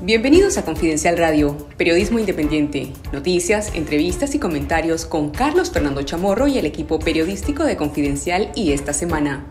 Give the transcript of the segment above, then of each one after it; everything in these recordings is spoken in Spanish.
Bienvenidos a Confidencial Radio, periodismo independiente, noticias, entrevistas y comentarios con Carlos Fernando Chamorro y el equipo periodístico de Confidencial y Esta Semana.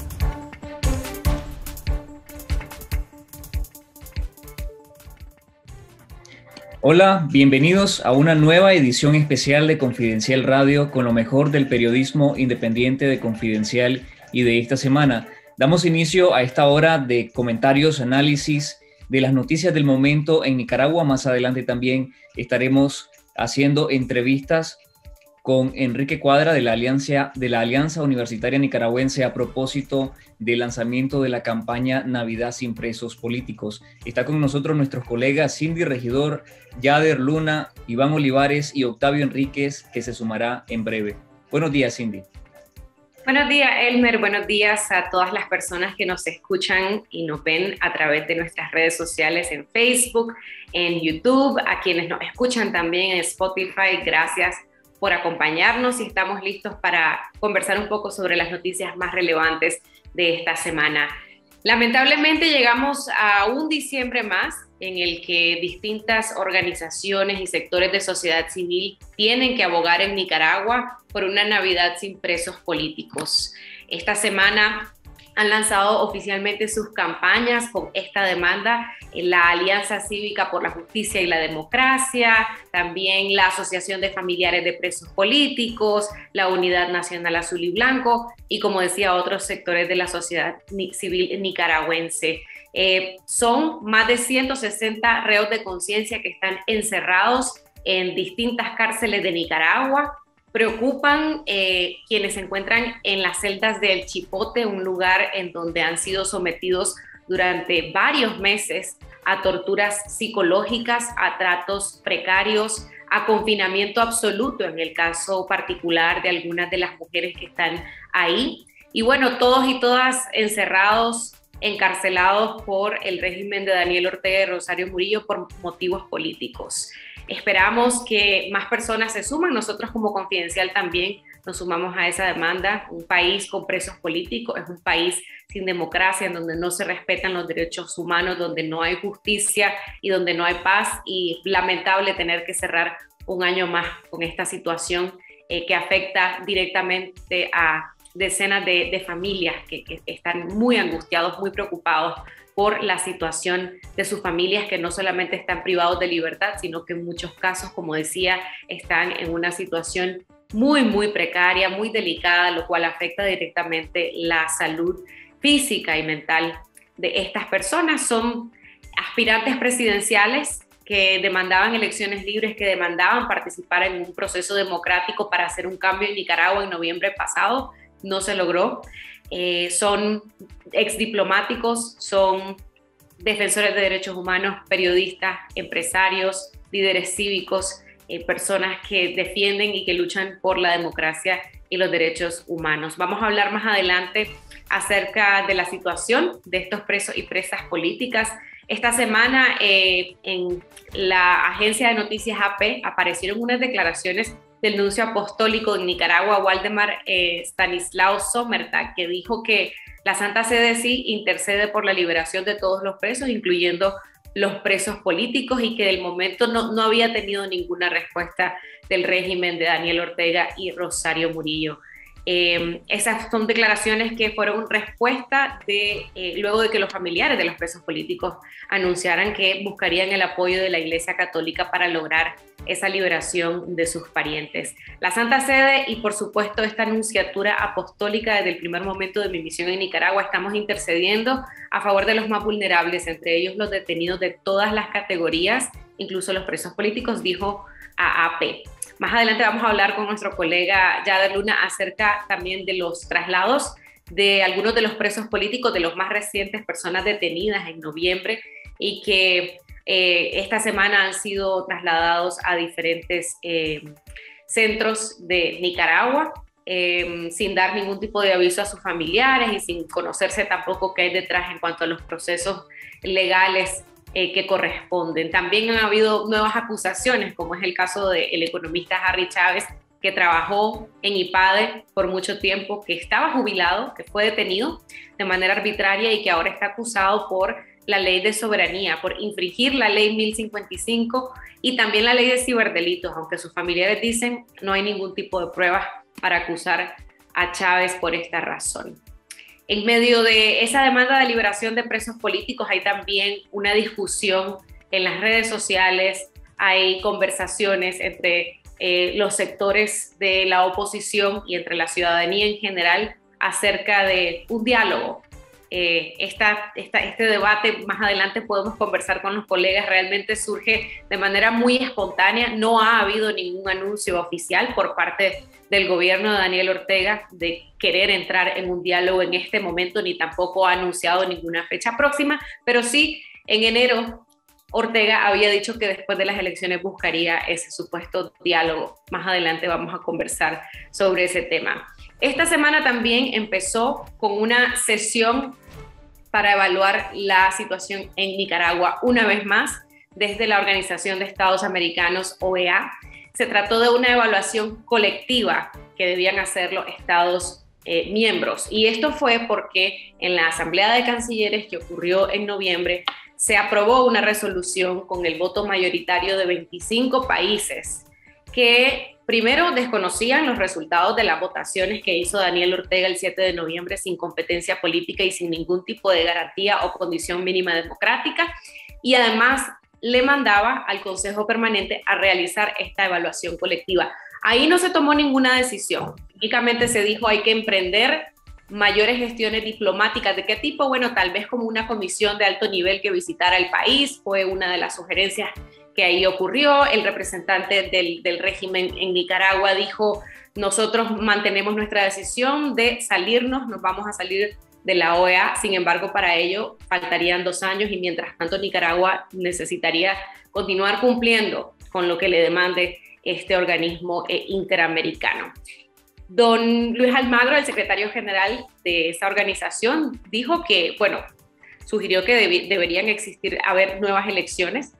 Hola, bienvenidos a una nueva edición especial de Confidencial Radio con lo mejor del periodismo independiente de Confidencial y de Esta Semana. Damos inicio a esta hora de comentarios, análisis de las noticias del momento en Nicaragua. Más adelante también estaremos haciendo entrevistas con Enrique Cuadra de la Alianza Universitaria Nicaragüense a propósito del lanzamiento de la campaña Navidad sin presos políticos. Está con nosotros nuestros colegas Cindy Regidor, Yader Luna, Iván Olivares y Octavio Enríquez, que se sumará en breve. Buenos días, Cindy. Buenos días, Elmer. Buenos días a todas las personas que nos escuchan y nos ven a través de nuestras redes sociales en Facebook, en YouTube, a quienes nos escuchan también en Spotify. Gracias por acompañarnos y estamos listos para conversar un poco sobre las noticias más relevantes de esta semana. Lamentablemente llegamos a un diciembre más en el que distintas organizaciones y sectores de sociedad civil tienen que abogar en Nicaragua por una Navidad sin presos políticos. Esta semana han lanzado oficialmente sus campañas con esta demanda la Alianza Cívica por la Justicia y la Democracia, también la Asociación de Familiares de Presos Políticos, la Unidad Nacional Azul y Blanco y, como decía, otros sectores de la sociedad civil nicaragüense. Son más de 160 reos de conciencia que están encerrados en distintas cárceles de Nicaragua. Preocupan quienes se encuentran en las celdas del Chipote, un lugar en donde han sido sometidos durante varios meses a torturas psicológicas, a tratos precarios, a confinamiento absoluto en el caso particular de algunas de las mujeres que están ahí. Y bueno, todos y todas encerrados, encarcelados por el régimen de Daniel Ortega y Rosario Murillo por motivos políticos. Esperamos que más personas se suman. Nosotros como Confidencial también nos sumamos a esa demanda. Un país con presos políticos es un país sin democracia, en donde no se respetan los derechos humanos, donde no hay justicia y donde no hay paz. Y lamentable tener que cerrar un año más con esta situación que afecta directamente a decenas de familias que están muy angustiados, muy preocupados por la situación de sus familias, que no solamente están privados de libertad, sino que en muchos casos, como decía, están en una situación muy, muy precaria, muy delicada, lo cual afecta directamente la salud física y mental de estas personas. Son aspirantes presidenciales que demandaban elecciones libres, que demandaban participar en un proceso democrático para hacer un cambio en Nicaragua en noviembre pasado. No se logró. Son exdiplomáticos, son defensores de derechos humanos, periodistas, empresarios, líderes cívicos, personas que defienden y que luchan por la democracia y los derechos humanos. Vamos a hablar más adelante acerca de la situación de estos presos y presas políticas. Esta semana en la agencia de noticias AP aparecieron unas declaraciones del nuncio apostólico en Nicaragua, Waldemar Stanislao Sommertag, que dijo que la Santa Sede sí intercede por la liberación de todos los presos, incluyendo los presos políticos, y que del momento no había tenido ninguna respuesta del régimen de Daniel Ortega y Rosario Murillo. Esas son declaraciones que fueron respuesta luego de que los familiares de los presos políticos anunciaran que buscarían el apoyo de la Iglesia Católica para lograr esa liberación de sus parientes. La Santa Sede y por supuesto esta nunciatura apostólica, desde el primer momento de mi misión en Nicaragua estamos intercediendo a favor de los más vulnerables, entre ellos los detenidos de todas las categorías, incluso los presos políticos, dijo a AP. Más adelante vamos a hablar con nuestro colega Yader Luna acerca también de los traslados de algunos de los presos políticos, de los más recientes, personas detenidas en noviembre y que esta semana han sido trasladados a diferentes centros de Nicaragua sin dar ningún tipo de aviso a sus familiares y sin conocerse tampoco qué hay detrás en cuanto a los procesos legales que corresponden. También han habido nuevas acusaciones, como es el caso del economista Harry Chávez, que trabajó en IPADE por mucho tiempo, que estaba jubilado, que fue detenido de manera arbitraria y que ahora está acusado por la ley de soberanía, por infringir la ley 1055 y también la ley de ciberdelitos, aunque sus familiares dicen no hay ningún tipo de pruebas para acusar a Chávez por esta razón. En medio de esa demanda de liberación de presos políticos hay también una discusión en las redes sociales, hay conversaciones entre los sectores de la oposición y entre la ciudadanía en general acerca de un diálogo. Este debate más adelante podemos conversar con los colegas, realmente surge de manera muy espontánea, no ha habido ningún anuncio oficial por parte del gobierno de Daniel Ortega de querer entrar en un diálogo en este momento, ni tampoco ha anunciado ninguna fecha próxima, pero sí en enero Ortega había dicho que después de las elecciones buscaría ese supuesto diálogo. Más adelante vamos a conversar sobre ese tema. Esta semana también empezó con una sesión para evaluar la situación en Nicaragua una vez más desde la Organización de Estados Americanos, OEA. Se trató de una evaluación colectiva que debían hacer los Estados miembros. Y esto fue porque en la Asamblea de Cancilleres que ocurrió en noviembre se aprobó una resolución con el voto mayoritario de 25 países que primero desconocían los resultados de las votaciones que hizo Daniel Ortega el 7 de noviembre sin competencia política y sin ningún tipo de garantía o condición mínima democrática, y además le mandaba al Consejo Permanente a realizar esta evaluación colectiva. Ahí no se tomó ninguna decisión, únicamente se dijo hay que emprender mayores gestiones diplomáticas. ¿De qué tipo? Bueno, tal vez como una comisión de alto nivel que visitara el país, fue una de las sugerencias que ahí ocurrió. El representante del régimen en Nicaragua dijo, nosotros mantenemos nuestra decisión de salirnos, nos vamos a salir de la OEA, sin embargo para ello faltarían 2 años y mientras tanto Nicaragua necesitaría continuar cumpliendo con lo que le demande este organismo interamericano. Don Luis Almagro, el secretario general de esa organización, dijo que, bueno, sugirió que deberían haber nuevas elecciones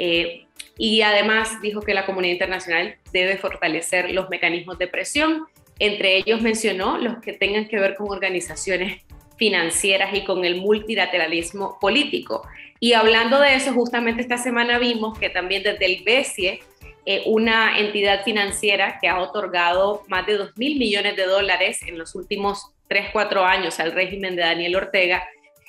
y además dijo que la comunidad internacional debe fortalecer los mecanismos de presión. Entre ellos mencionó los que tengan que ver con organizaciones financieras y con el multilateralismo político. Y hablando de eso, justamente esta semana vimos que también desde el BESIE, una entidad financiera que ha otorgado más de $2.000 millones en los últimos 3-4 años al régimen de Daniel Ortega,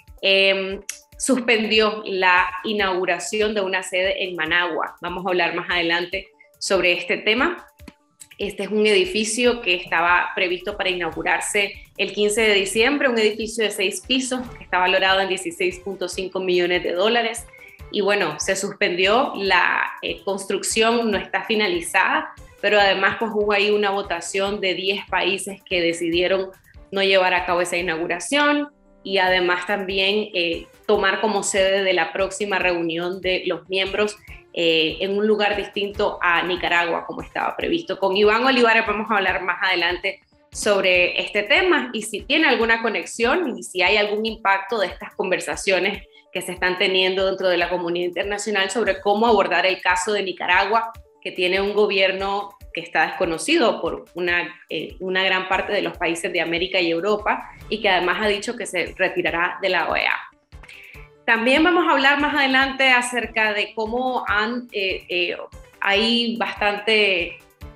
suspendió la inauguración de una sede en Managua. Vamos a hablar más adelante sobre este tema. Este es un edificio que estaba previsto para inaugurarse el 15 de diciembre, un edificio de 6 pisos que está valorado en $16.5 millones. Y bueno, se suspendió, la construcción no está finalizada, pero además pues hubo ahí una votación de 10 países que decidieron no llevar a cabo esa inauguración y además también tomar como sede de la próxima reunión de los miembros en un lugar distinto a Nicaragua, como estaba previsto. Con Iván Olivares vamos a hablar más adelante sobre este tema y si tiene alguna conexión y si hay algún impacto de estas conversaciones que se están teniendo dentro de la comunidad internacional sobre cómo abordar el caso de Nicaragua, que tiene un gobierno que está desconocido por una gran parte de los países de América y Europa y que además ha dicho que se retirará de la OEA. También vamos a hablar más adelante acerca de cómo hay bastante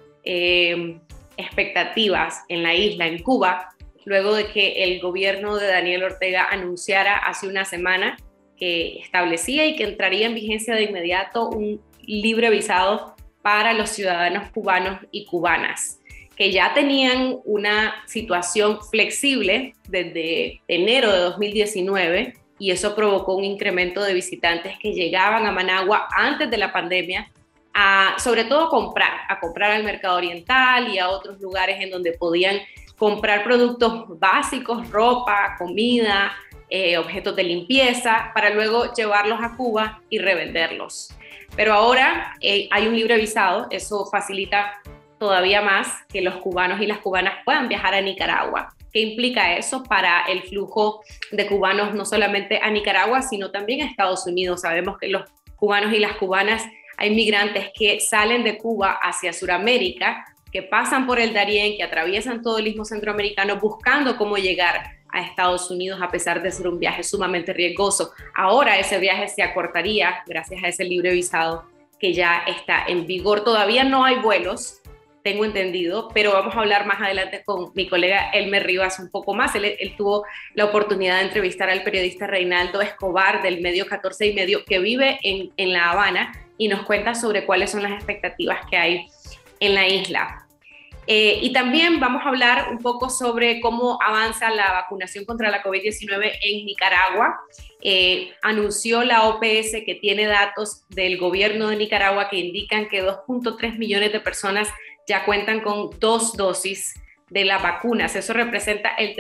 expectativas en la isla, en Cuba, luego de que el gobierno de Daniel Ortega anunciara hace una semana que establecía y que entraría en vigencia de inmediato un libre visado para los ciudadanos cubanos y cubanas, que ya tenían una situación flexible desde enero de 2019 y eso provocó un incremento de visitantes que llegaban a Managua antes de la pandemia, sobre todo a comprar al mercado oriental y a otros lugares en donde podían comprar productos básicos, ropa, comida, objetos de limpieza, para luego llevarlos a Cuba y revenderlos. Pero ahora hay un libre visado, eso facilita todavía más que los cubanos y las cubanas puedan viajar a Nicaragua. ¿Qué implica eso para el flujo de cubanos no solamente a Nicaragua, sino también a Estados Unidos? Sabemos que los cubanos y las cubanas, hay migrantes que salen de Cuba hacia Sudamérica, que pasan por el Darién, que atraviesan todo el istmo centroamericano buscando cómo llegar a Estados Unidos, a pesar de ser un viaje sumamente riesgoso. Ahora ese viaje se acortaría gracias a ese libre visado que ya está en vigor. Todavía no hay vuelos, tengo entendido, pero vamos a hablar más adelante con mi colega Elmer Rivas un poco más. Él tuvo la oportunidad de entrevistar al periodista Reinaldo Escobar del medio 14 y medio, que vive en La Habana, y nos cuenta sobre cuáles son las expectativas que hay en la isla. Y también vamos a hablar un poco sobre cómo avanza la vacunación contra la COVID-19 en Nicaragua. Anunció la OPS que tiene datos del gobierno de Nicaragua que indican que 2.3 millones de personas ya cuentan con 2 dosis de las vacunas. Eso representa el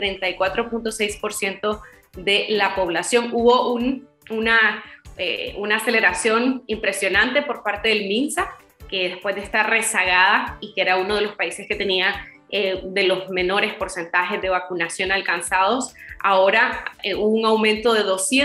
34.6% de la población. Hubo una aceleración impresionante por parte del MINSA, que después de estar rezagada y que era uno de los países que tenía de los menores porcentajes de vacunación alcanzados, ahora hubo un aumento de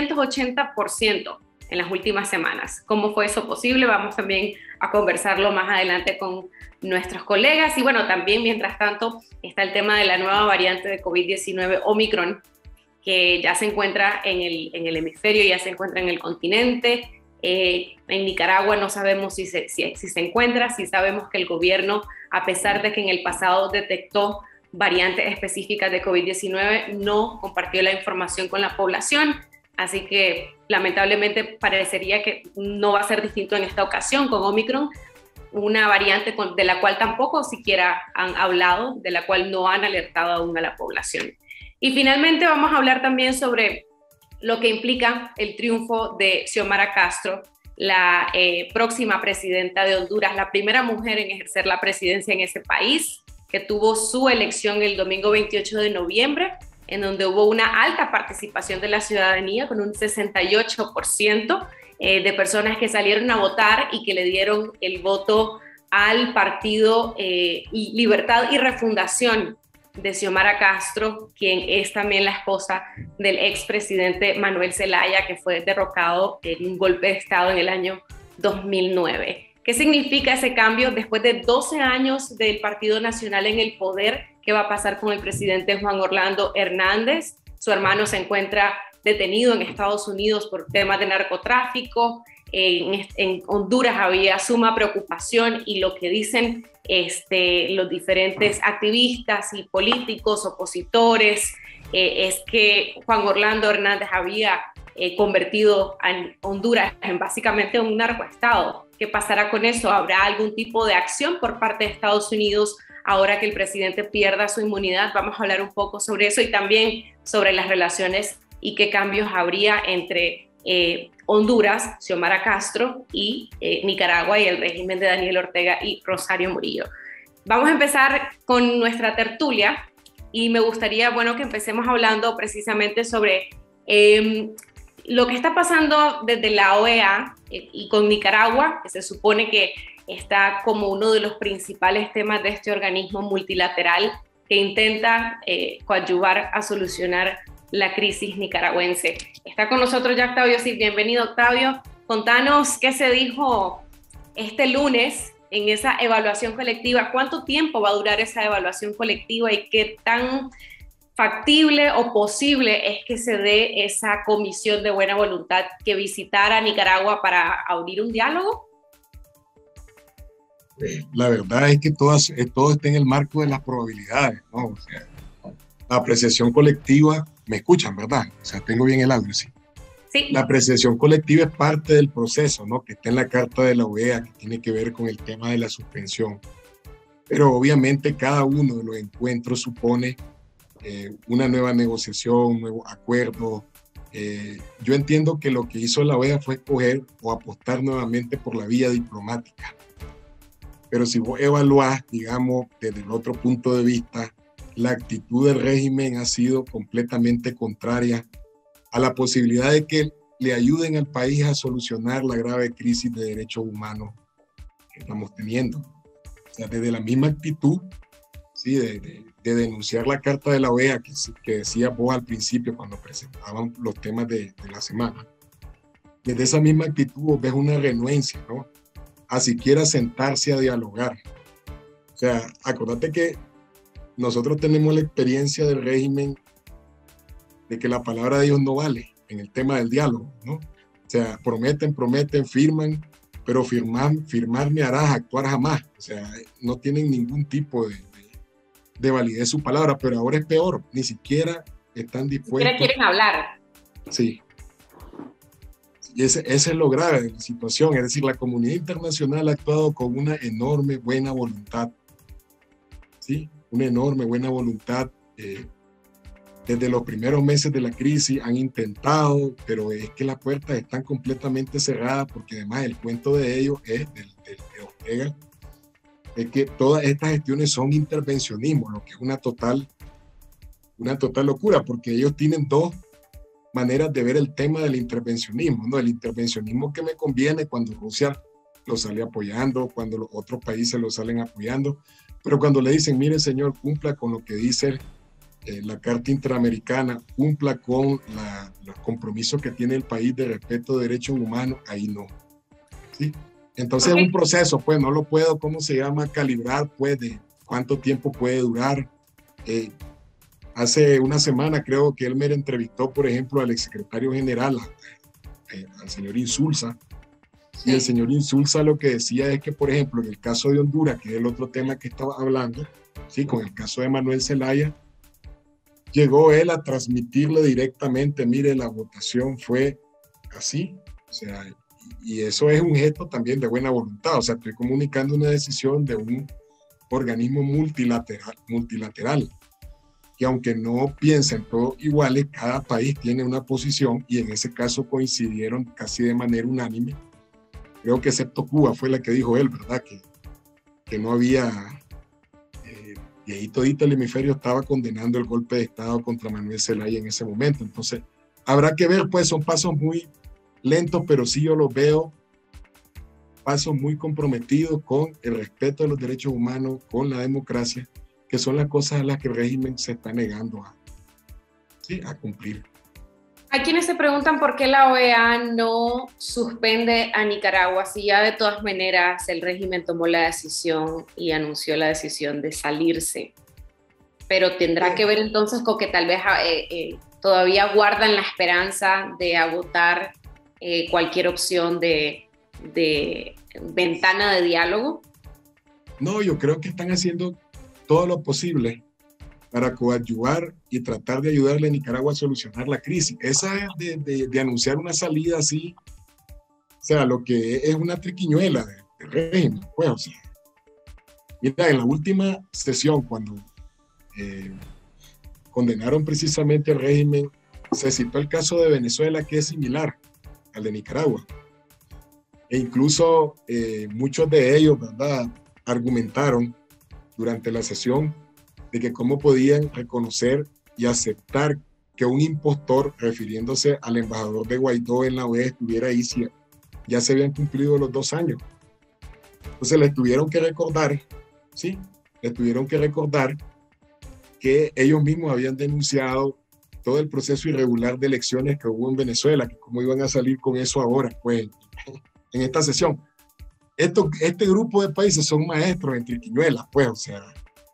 280% en las últimas semanas. ¿Cómo fue eso posible? Vamos también a conversarlo más adelante con nuestros colegas. Y bueno, también mientras tanto está el tema de la nueva variante de COVID-19 Omicron, que ya se encuentra en el hemisferio, ya se encuentra en el continente. En Nicaragua no sabemos si se encuentra, sí sabemos que el gobierno, a pesar de que en el pasado detectó variantes específicas de COVID-19, no compartió la información con la población, así que lamentablemente parecería que no va a ser distinto en esta ocasión con Omicron, una variante de la cual tampoco siquiera han hablado, de la cual no han alertado aún a la población. Y finalmente vamos a hablar también sobre lo que implica el triunfo de Xiomara Castro, la próxima presidenta de Honduras, la primera mujer en ejercer la presidencia en ese país, que tuvo su elección el domingo 28 de noviembre, en donde hubo una alta participación de la ciudadanía, con un 68% de personas que salieron a votar y que le dieron el voto al partido Libertad y Refundación de Xiomara Castro, quien es también la esposa del expresidente Manuel Zelaya, que fue derrocado en un golpe de Estado en el año 2009. ¿Qué significa ese cambio después de 12 años del Partido Nacional en el poder? ¿Qué va a pasar con el presidente Juan Orlando Hernández? Su hermano se encuentra detenido en Estados Unidos por temas de narcotráfico. En Honduras había suma preocupación, y lo que dicen los diferentes activistas y políticos opositores es que Juan Orlando Hernández había convertido a Honduras en básicamente un narcoestado. ¿Qué pasará con eso? ¿Habrá algún tipo de acción por parte de Estados Unidos ahora que el presidente pierda su inmunidad? Vamos a hablar un poco sobre eso y también sobre las relaciones y qué cambios habría entre Honduras, Xiomara Castro, y Nicaragua y el régimen de Daniel Ortega y Rosario Murillo. Vamos a empezar con nuestra tertulia y me gustaría, que empecemos hablando precisamente sobre lo que está pasando desde la OEA y con Nicaragua, que se supone que está como uno de los principales temas de este organismo multilateral que intenta coadyuvar a solucionar la crisis nicaragüense. Está con nosotros ya Octavio Cid. Bienvenido, Octavio. Contanos qué se dijo este lunes en esa evaluación colectiva. ¿Cuánto tiempo va a durar esa evaluación colectiva y qué tan factible o posible es que se dé esa comisión de buena voluntad que visitara Nicaragua para abrir un diálogo? La verdad es que todo está en el marco de las probabilidades, ¿no? O sea, la apreciación colectiva, me escuchan, ¿verdad? O sea, tengo bien el audio, sí. Sí. La apreciación colectiva es parte del proceso, ¿no? Que está en la carta de la OEA, que tiene que ver con el tema de la suspensión. Pero obviamente cada uno de los encuentros supone una nueva negociación, un nuevo acuerdo. Yo entiendo que lo que hizo la OEA fue escoger o apostar nuevamente por la vía diplomática. Pero si vos evaluás, digamos, desde el otro punto de vista, la actitud del régimen ha sido completamente contraria a la posibilidad de que le ayuden al país a solucionar la grave crisis de derechos humanos que estamos teniendo. O sea, desde la misma actitud, ¿sí? de denunciar la carta de la OEA que decía vos al principio cuando presentaban los temas de la semana. Desde esa misma actitud vos ves una renuencia, ¿no? A siquiera sentarse a dialogar. O sea, acordate que nosotros tenemos la experiencia del régimen de que la palabra de Dios no vale en el tema del diálogo, ¿no? O sea, prometen, firman, pero firmar ni harás, actuar jamás. O sea, no tienen ningún tipo de validez su palabra, pero ahora es peor, ni siquiera están dispuestos. Ni siquiera quieren hablar. Sí. Y ese es lo grave de la situación, es decir, la comunidad internacional ha actuado con una enorme buena voluntad, ¿sí? Una enorme buena voluntad. Desde los primeros meses de la crisis han intentado, pero es que las puertas están completamente cerradas, porque además el cuento de ellos es, de Ortega, es que todas estas gestiones son intervencionismo, lo que es una total locura, porque ellos tienen dos maneras de ver el tema del intervencionismo, ¿no? El intervencionismo que me conviene cuando Rusia lo sale apoyando, cuando los otros países lo salen apoyando, pero cuando le dicen, mire señor, cumpla con lo que dice la Carta Interamericana, cumpla con los compromisos que tiene el país de respeto de derechos humanos, ahí no. ¿Sí? Entonces es un proceso, pues no lo puedo, ¿cómo se llama? Calibrar, pues, de cuánto tiempo puede durar. Hace una semana creo que Elmer entrevistó, por ejemplo, al exsecretario general, al señor Insulza, y el señor Insulza lo que decía es que, por ejemplo, en el caso de Honduras, que es el otro tema que estaba hablando, ¿sí? Con el caso de Manuel Zelaya, llegó él a transmitirle directamente, mire, la votación fue así, o sea, y eso es un gesto también de buena voluntad, o sea, estoy comunicando una decisión de un organismo multilateral, que aunque no piensen todos iguales, cada país tiene una posición, y en ese caso coincidieron casi de manera unánime, creo que excepto Cuba fue la que dijo él, ¿verdad? Que no había... Y ahí todito el hemisferio estaba condenando el golpe de Estado contra Manuel Zelaya en ese momento. Entonces, habrá que ver, pues son pasos muy lentos, pero sí yo los veo pasos muy comprometidos con el respeto de los derechos humanos, con la democracia, que son las cosas a las que el régimen se está negando a cumplir. Hay quienes se preguntan por qué la OEA no suspende a Nicaragua si ya de todas maneras el régimen tomó la decisión y anunció la decisión de salirse. Pero tendrá que ver entonces con que tal vez todavía guardan la esperanza de agotar cualquier opción de ventana de diálogo. No, yo creo que están haciendo todo lo posible para coadyuvar y tratar de ayudarle a Nicaragua a solucionar la crisis. Esa es de anunciar una salida así, o sea, lo que es una triquiñuela del régimen, pues, o sea. Mira, en la última sesión, cuando condenaron precisamente al régimen, se citó el caso de Venezuela, que es similar al de Nicaragua. E incluso muchos de ellos, ¿verdad?, argumentaron durante la sesión de que cómo podían reconocer y aceptar que un impostor, refiriéndose al embajador de Guaidó en la OEA, estuviera ahí si ya se habían cumplido los 2 años. Entonces les tuvieron que recordar, ¿sí? Les tuvieron que recordar que ellos mismos habían denunciado todo el proceso irregular de elecciones que hubo en Venezuela, que cómo iban a salir con eso ahora, pues, en esta sesión. Este grupo de países son maestros en triquiñuelas, pues, o sea,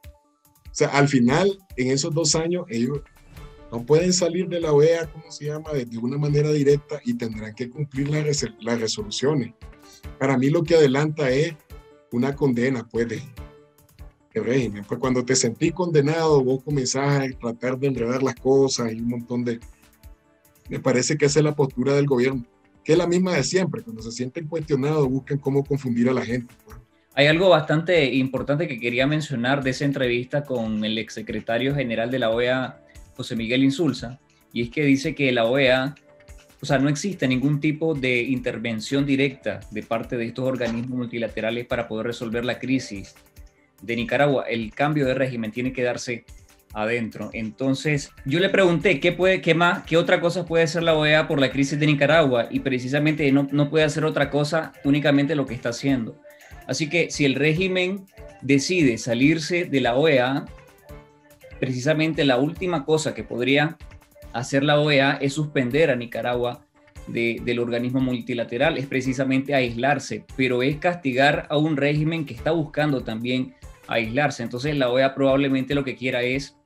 al final, en esos 2 años, ellos no pueden salir de la OEA, ¿cómo se llama?, de una manera directa, y tendrán que cumplir las resoluciones. Para mí lo que adelanta es una condena, pues, del régimen. Pues cuando te sentís condenado, vos comenzás a tratar de enredar las cosas y un montón de... Me parece que esa es la postura del gobierno, que es la misma de siempre. Cuando se sienten cuestionados, buscan cómo confundir a la gente, pues. Hay algo bastante importante que quería mencionar de esa entrevista con el exsecretario general de la OEA, José Miguel Insulza, y es que dice que la OEA, o sea, no existe ningún tipo de intervención directa de parte de estos organismos multilaterales para poder resolver la crisis de Nicaragua. El cambio de régimen tiene que darse adentro. Entonces, yo le pregunté qué otra cosa puede hacer la OEA por la crisis de Nicaragua, y precisamente no puede hacer otra cosa, únicamente lo que está haciendo. Así que si el régimen decide salirse de la OEA, precisamente la última cosa que podría hacer la OEA es suspender a Nicaragua del organismo multilateral, es precisamente aislarse, pero es castigar a un régimen que está buscando también aislarse. Entonces la OEA probablemente lo que quiera es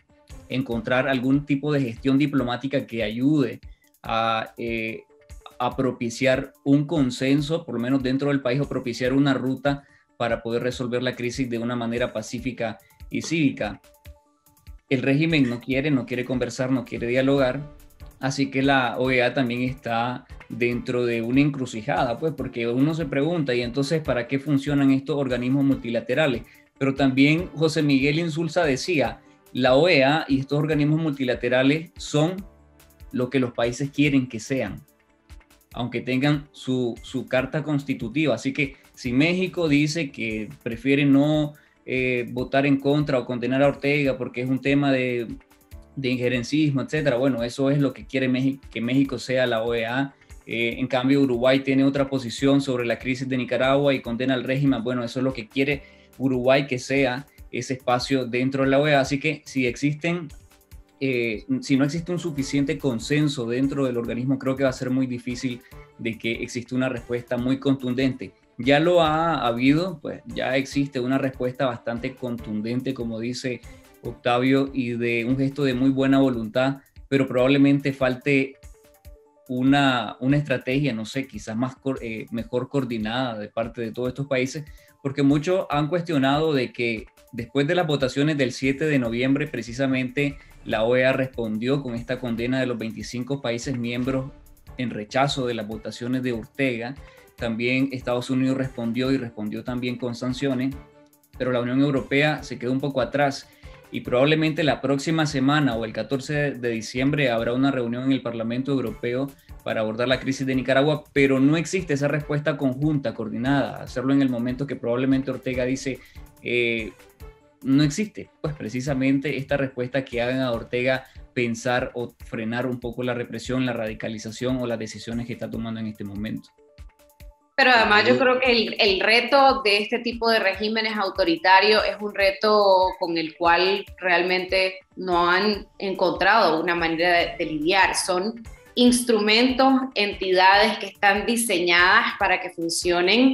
encontrar algún tipo de gestión diplomática que ayude a propiciar un consenso, por lo menos dentro del país, o propiciar una ruta para poder resolver la crisis de una manera pacífica y cívica. El régimen no quiere conversar, no quiere dialogar, así que la OEA también está dentro de una encrucijada, pues, porque uno se pregunta, ¿y entonces para qué funcionan estos organismos multilaterales? Pero también José Miguel Insulza decía, la OEA y estos organismos multilaterales son lo que los países quieren que sean, aunque tengan su carta constitutiva. Así que si México dice que prefiere no votar en contra o condenar a Ortega porque es un tema de injerencismo, etcétera, bueno, eso es lo que quiere México, que México sea la OEA. En cambio, Uruguay tiene otra posición sobre la crisis de Nicaragua y condena al régimen. Bueno, eso es lo que quiere Uruguay que sea ese espacio dentro de la OEA. Así que si no existe un suficiente consenso dentro del organismo, creo que va a ser muy difícil de que exista una respuesta muy contundente. Ya lo ha habido, pues ya existe una respuesta bastante contundente, como dice Octavio, y de un gesto de muy buena voluntad, pero probablemente falte una estrategia, no sé, quizás mejor coordinada de parte de todos estos países, porque muchos han cuestionado de que después de las votaciones del 7 de noviembre, precisamente la OEA respondió con esta condena de los 25 países miembros en rechazo de las votaciones de Ortega. También Estados Unidos respondió también con sanciones, pero la Unión Europea se quedó un poco atrás y probablemente la próxima semana o el 14 de diciembre habrá una reunión en el Parlamento Europeo para abordar la crisis de Nicaragua, pero no existe esa respuesta conjunta, coordinada. Hacerlo en el momento que probablemente Ortega dice no existe, pues precisamente esta respuesta que hagan a Ortega pensar o frenar un poco la represión, la radicalización o las decisiones que está tomando en este momento. Pero además yo creo que el reto de este tipo de regímenes autoritarios es un reto con el cual realmente no han encontrado una manera de lidiar. Son instrumentos, entidades que están diseñadas para que funcionen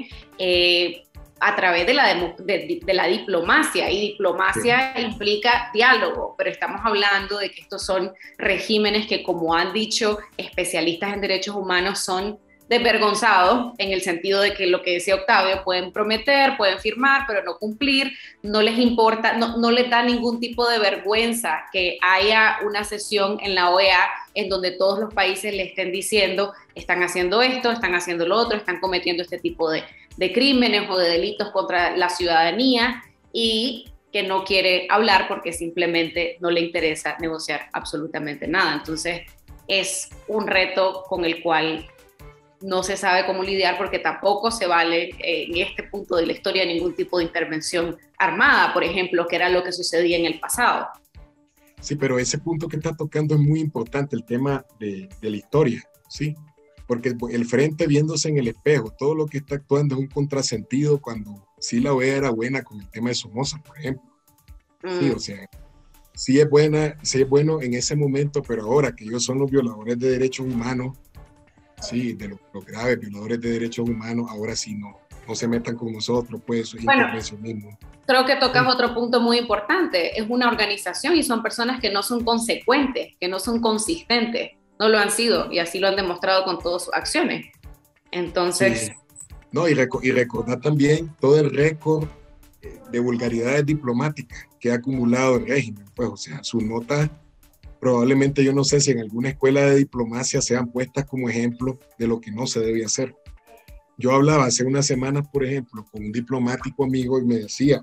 a través de la diplomacia, y diplomacia sí implica diálogo, pero estamos hablando de que estos son regímenes que, como han dicho especialistas en derechos humanos, son desvergonzados, en el sentido de que lo que decía Octavio, pueden prometer, pueden firmar, pero no cumplir, no les importa, no les da ningún tipo de vergüenza que haya una sesión en la OEA en donde todos los países le estén diciendo, están haciendo esto, están haciendo lo otro, están cometiendo este tipo de crímenes o de delitos contra la ciudadanía, y que no quiere hablar porque simplemente no le interesa negociar absolutamente nada. Entonces es un reto con el cual no se sabe cómo lidiar, porque tampoco se vale en este punto de la historia ningún tipo de intervención armada, por ejemplo, que era lo que sucedía en el pasado. Sí, pero ese punto que está tocando es muy importante, el tema de la historia, ¿sí? Porque el frente viéndose en el espejo, todo lo que está actuando es un contrasentido, cuando sí la OEA era buena con el tema de Somoza, por ejemplo. Sí, o sea, sí es bueno en ese momento, pero ahora que ellos son los violadores de derechos humanos, sí, de los graves violadores de derechos humanos, ahora sí no se metan con nosotros, pues eso es intervencionismo. Creo que tocas otro punto muy importante, es una organización y son personas que no son consecuentes, que no son consistentes, no lo han sido, y así lo han demostrado con todas sus acciones. Entonces... Sí. No, y recordar también todo el récord de vulgaridades diplomáticas que ha acumulado el régimen, pues, o sea, sus notas probablemente, yo no sé si en alguna escuela de diplomacia sean puestas como ejemplo de lo que no se debe hacer. Yo hablaba hace unas semanas, por ejemplo, con un diplomático amigo y me decía,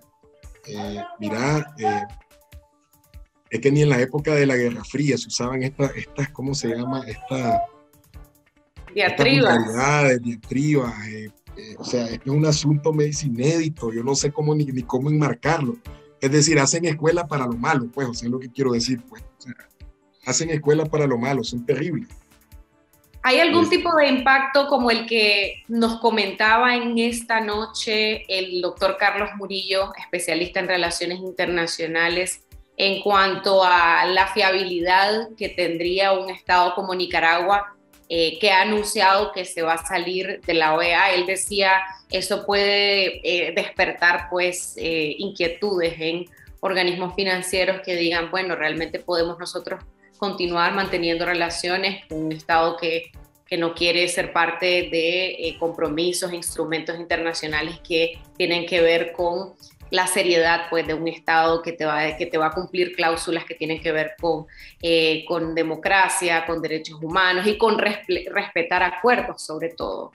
mira, es que ni en la época de la Guerra Fría se usaban estas ¿cómo se llama? Diatribas. Diatribas. O sea, es un asunto inédito, yo no sé cómo ni cómo enmarcarlo. Es decir, hacen escuela para lo malo, pues, o sea, es lo que quiero decir, pues. O sea, hacen escuela para lo malo, son terribles. ¿Hay algún tipo de impacto como el que nos comentaba en esta noche el doctor Carlos Murillo, especialista en relaciones internacionales, en cuanto a la fiabilidad que tendría un Estado como Nicaragua, que ha anunciado que se va a salir de la OEA? Él decía, eso puede despertar pues inquietudes en organismos financieros que digan, bueno, realmente podemos nosotros continuar manteniendo relaciones con un Estado que no quiere ser parte de compromisos, instrumentos internacionales que tienen que ver con la seriedad, pues, de un Estado que te va a cumplir cláusulas que tienen que ver con democracia, con derechos humanos y con respetar acuerdos, sobre todo.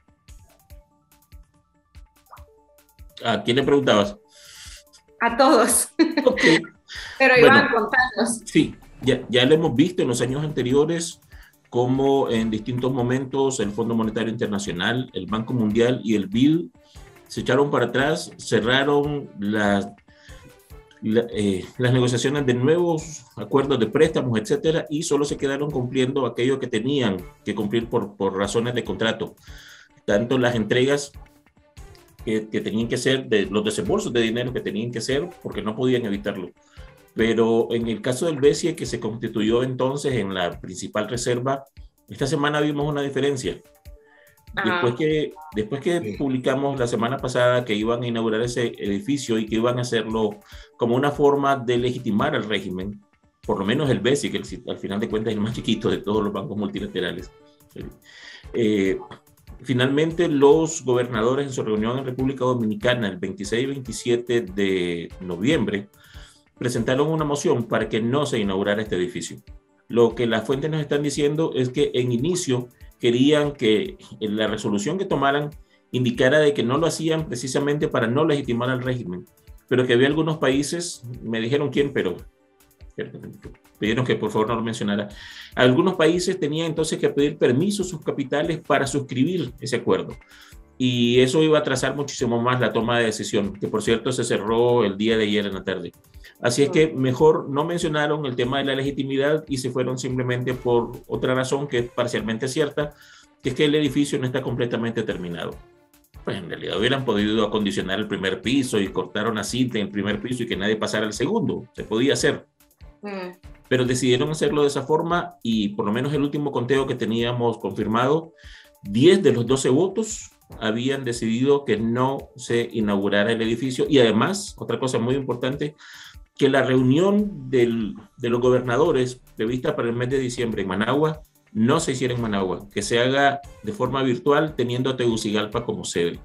¿A quién le preguntabas? A todos. Okay. Pero Iván, contanos. Sí, ya lo hemos visto en los años anteriores, como en distintos momentos el Fondo Monetario Internacional, el Banco Mundial y el BID se echaron para atrás, cerraron las negociaciones de nuevos acuerdos de préstamos, etcétera, y solo se quedaron cumpliendo aquello que tenían que cumplir por razones de contrato. Tanto las entregas que tenían que ser, de los desembolsos de dinero que tenían que ser, porque no podían evitarlo. Pero en el caso del BCE, que se constituyó entonces en la principal reserva, esta semana vimos una diferencia. Después que publicamos la semana pasada que iban a inaugurar ese edificio y que iban a hacerlo como una forma de legitimar al régimen, por lo menos el BCE, que al final de cuentas es el más chiquito de todos los bancos multilaterales, finalmente los gobernadores en su reunión en República Dominicana el 26 y 27 de noviembre presentaron una moción para que no se inaugurara este edificio. Lo que las fuentes nos están diciendo es que en inicio querían que la resolución que tomaran indicara de que no lo hacían precisamente para no legitimar al régimen, pero que había algunos países, me dijeron quién, pero pidieron que por favor no lo mencionara. Algunos países tenían entonces que pedir permiso a sus capitales para suscribir ese acuerdo. Y eso iba a atrasar muchísimo más la toma de decisión, que por cierto se cerró el día de ayer en la tarde. Así es que mejor no mencionaron el tema de la legitimidad y se fueron simplemente por otra razón que es parcialmente cierta, que es que el edificio no está completamente terminado. Pues en realidad hubieran podido acondicionar el primer piso y cortar una cinta en el primer piso y que nadie pasara al segundo. Se podía hacer. Pero decidieron hacerlo de esa forma y por lo menos el último conteo que teníamos confirmado, 10 de los 12 votos habían decidido que no se inaugurara el edificio y además, otra cosa muy importante, que la reunión de los gobernadores prevista para el mes de diciembre en Managua no se hiciera en Managua, que se haga de forma virtual teniendo a Tegucigalpa como sede.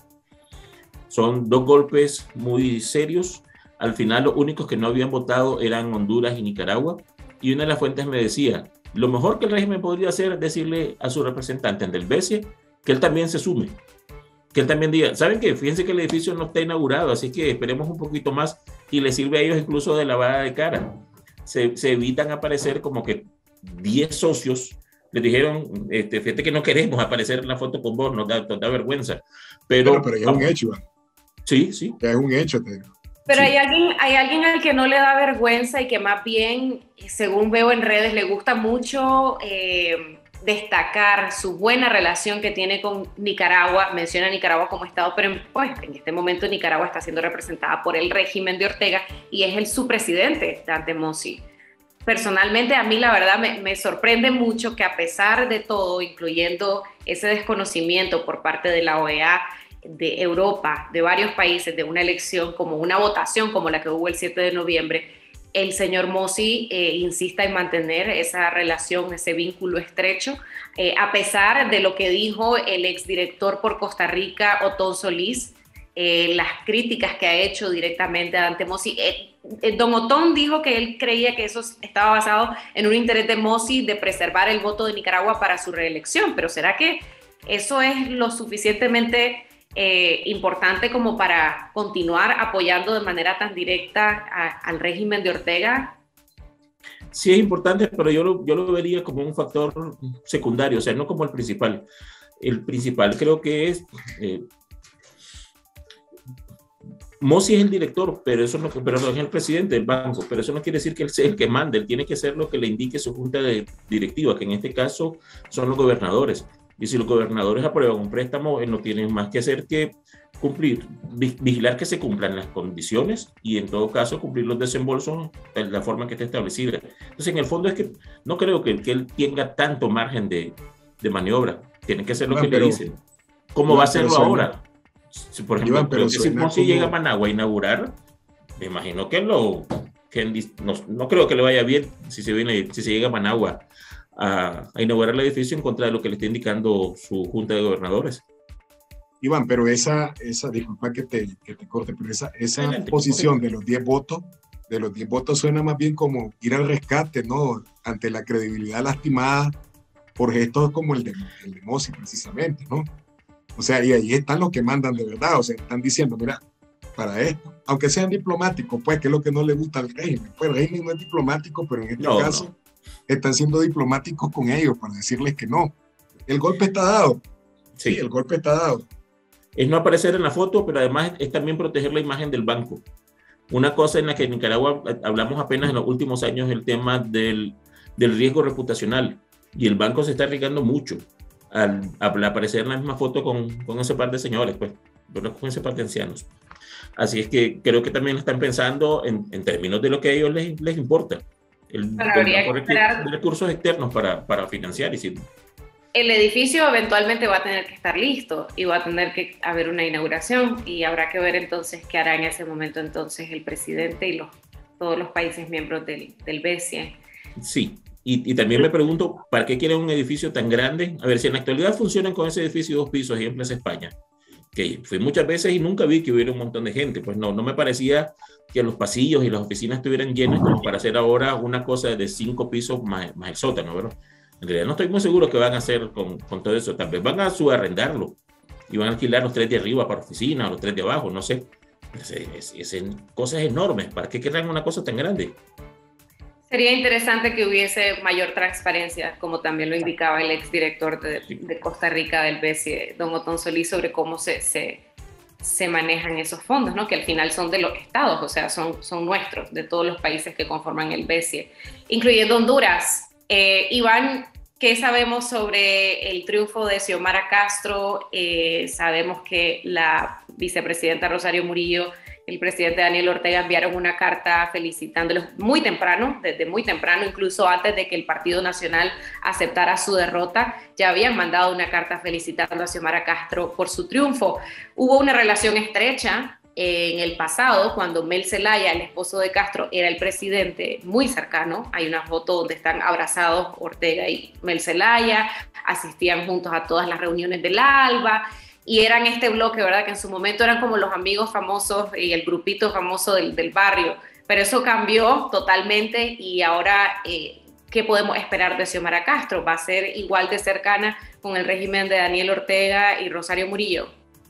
Son dos golpes muy serios. Al final los únicos que no habían votado eran Honduras y Nicaragua y una de las fuentes me decía, lo mejor que el régimen podría hacer es decirle a su representante del BCE que él también se sume. Que él también diga, ¿saben qué? Fíjense que el edificio no está inaugurado, así que esperemos un poquito más y les sirve a ellos incluso de lavada de cara. Se evitan aparecer como que 10 socios les dijeron, fíjate que no queremos aparecer en la foto con vos, nos da vergüenza. Pero ya es un hecho. Sí. Ya es un hecho. Pero sí. hay alguien al que no le da vergüenza y que más bien, según veo en redes, le gusta mucho destacar su buena relación que tiene con Nicaragua. Menciona a Nicaragua como Estado, pero pues, en este momento Nicaragua está siendo representada por el régimen de Ortega y es su presidente, Dante Mossi. Personalmente, a mí la verdad me sorprende mucho que a pesar de todo, incluyendo ese desconocimiento por parte de la OEA, de Europa, de varios países, de una elección como una votación como la que hubo el 7 de noviembre, el señor Mossi insista en mantener esa relación, ese vínculo estrecho, a pesar de lo que dijo el exdirector por Costa Rica, Otón Solís, las críticas que ha hecho directamente a Dante Mossi. Don Otón dijo que él creía que eso estaba basado en un interés de Mossi de preservar el voto de Nicaragua para su reelección, pero ¿será que eso es lo suficientemente importante como para continuar apoyando de manera tan directa al régimen de Ortega? Sí es importante, pero yo lo vería como un factor secundario, o sea, no como el principal. El principal creo que es... Mossi es el director, pero eso no es el presidente del banco, pero eso no quiere decir que él sea el que mande, él tiene que ser lo que le indique su junta directiva, que en este caso son los gobernadores. Y si los gobernadores aprueban un préstamo, no tienen más que hacer que cumplir, vigilar que se cumplan las condiciones y en todo caso cumplir los desembolsos de la forma que esté establecida. Entonces, en el fondo es que no creo que él tenga tanto margen de maniobra. Tiene que hacer lo que le dicen. ¿Cómo va a hacerlo ahora? Si, por ejemplo, si Mossi llega a Managua a inaugurar, me imagino que lo no creo que le vaya bien si se llega a Managua a inaugurar el edificio en contra de lo que le está indicando su junta de gobernadores. Iván, pero disculpa que te corte, pero esa Adelante, posición de los 10 votos suena más bien como ir al rescate, ¿no? Ante la credibilidad lastimada por gestos como el de Mossi, precisamente, ¿no? O sea, y ahí están los que mandan de verdad, o sea, están diciendo, mira, para esto, aunque sean diplomáticos, pues, que es lo que no le gusta al régimen. Pues el régimen no es diplomático, pero en este caso están siendo diplomáticos con ellos para decirles que no. El golpe está dado. Sí, el golpe está dado. Es no aparecer en la foto, pero además es también proteger la imagen del banco. Una cosa en la que en Nicaragua hablamos apenas en los últimos años, el tema del riesgo reputacional, y el banco se está arriesgando mucho al aparecer en la misma foto con ese par de señores, pues, con ese par de ancianos. Así es que creo que también están pensando en términos de lo que a ellos les importa. Recursos externos para financiar. El edificio eventualmente va a tener que estar listo y va a tener que haber una inauguración y habrá que ver entonces qué hará en ese momento entonces el presidente y todos los países miembros del BCE. Sí, y también me pregunto, ¿para qué quieren un edificio tan grande? A ver, si en la actualidad funcionan con ese edificio de 2 pisos ahí en Plaza España, que fui muchas veces y nunca vi que hubiera un montón de gente, pues no me parecía que los pasillos y las oficinas estuvieran llenas como para hacer ahora una cosa de 5 pisos más el sótano, ¿verdad? En realidad no estoy muy seguro qué van a hacer con todo eso. Tal vez van a subarrendarlo y van a alquilar los 3 de arriba para oficina, los 3 de abajo, no sé. Es cosas enormes. ¿Para qué querrán una cosa tan grande? Sería interesante que hubiese mayor transparencia, como también lo indicaba el exdirector de Costa Rica del BCE, don Otón Solís, sobre cómo se manejan esos fondos, ¿no? Que al final son de los estados, o sea, son nuestros, de todos los países que conforman el BCE, incluyendo Honduras. Iván, ¿qué sabemos sobre el triunfo de Xiomara Castro? Sabemos que la vicepresidenta Rosario Murillo, el presidente Daniel Ortega enviaron una carta felicitándolos muy temprano, desde muy temprano, incluso antes de que el Partido Nacional aceptara su derrota, ya habían mandado una carta felicitando a Xiomara Castro por su triunfo. Hubo una relación estrecha en el pasado, cuando Mel Zelaya, el esposo de Castro, era el presidente muy cercano. Hay una foto donde están abrazados Ortega y Mel Zelaya, asistían juntos a todas las reuniones del ALBA, y eran este bloque, ¿verdad? Que en su momento eran como los amigos famosos y el grupito famoso del barrio, pero eso cambió totalmente y ahora, ¿qué podemos esperar de Xiomara Castro? ¿Va a ser igual de cercana con el régimen de Daniel Ortega y Rosario Murillo?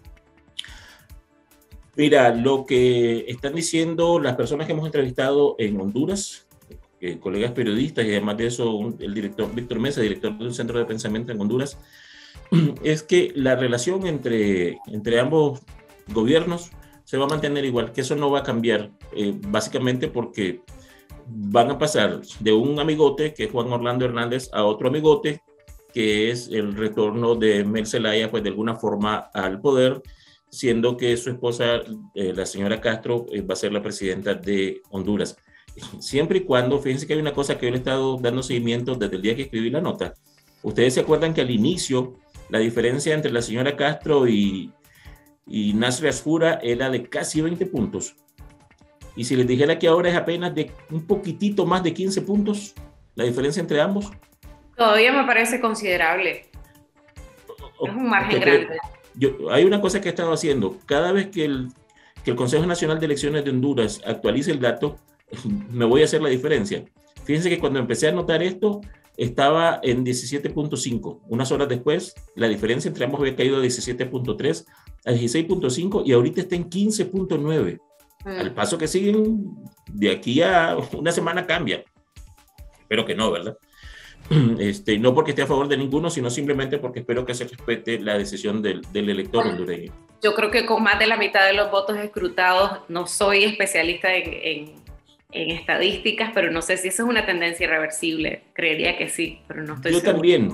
Mira, lo que están diciendo las personas que hemos entrevistado en Honduras, colegas periodistas y además de eso el director Víctor Mesa, director de un centro de pensamiento en Honduras, es que la relación entre ambos gobiernos se va a mantener igual, que eso no va a cambiar, básicamente porque van a pasar de un amigote, que es Juan Orlando Hernández, a otro amigote, que es el retorno de Mel Zelaya, pues de alguna forma al poder, siendo que su esposa, la señora Castro, va a ser la presidenta de Honduras. Siempre y cuando, fíjense que hay una cosa que yo le he estado dando seguimiento desde el día que escribí la nota. Ustedes se acuerdan que al inicio la diferencia entre la señora Castro y Nasri Asfura era de casi 20 puntos. Y si les dijera que ahora es apenas de un poquitito más de 15 puntos, la diferencia entre ambos. Todavía me parece considerable. Es un margen grande. Hay una cosa que he estado haciendo. Cada vez que el Consejo Nacional de Elecciones de Honduras actualice el dato, me voy a hacer la diferencia. Fíjense que cuando empecé a notar esto, estaba en 17.5. Unas horas después, la diferencia entre ambos había caído de 17.3 a 16.5 y ahorita está en 15.9. Al paso que siguen, de aquí a una semana cambia. Espero que no, ¿verdad? No porque esté a favor de ninguno, sino simplemente porque espero que se respete la decisión del elector hondureño. Yo creo que con más de la mitad de los votos escrutados, no soy especialista en estadísticas, pero no sé si eso es una tendencia irreversible. Creería que sí, pero no estoy seguro. Yo también.